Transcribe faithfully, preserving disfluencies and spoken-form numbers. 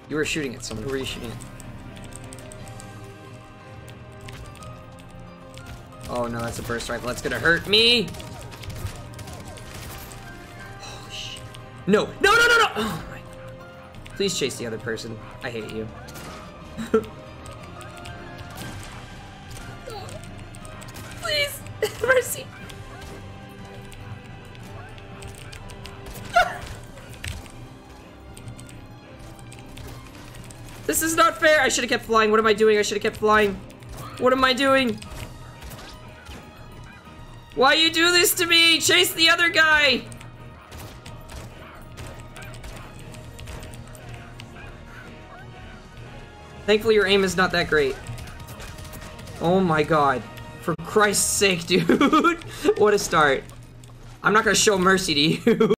You were shooting at someone. Who were you shooting at? Oh no, that's a burst rifle. That's gonna hurt me. Holy shit. No, no, no, no, no! Oh my god. Please chase the other person. I hate you. Please, mercy. This is not fair. I should have kept flying. What am I doing? I should have kept flying. What am I doing? Why you do this to me? Chase the other guy. Thankfully, your aim is not that great. Oh my god. For Christ's sake, dude. What a start. I'm not gonna show mercy to you.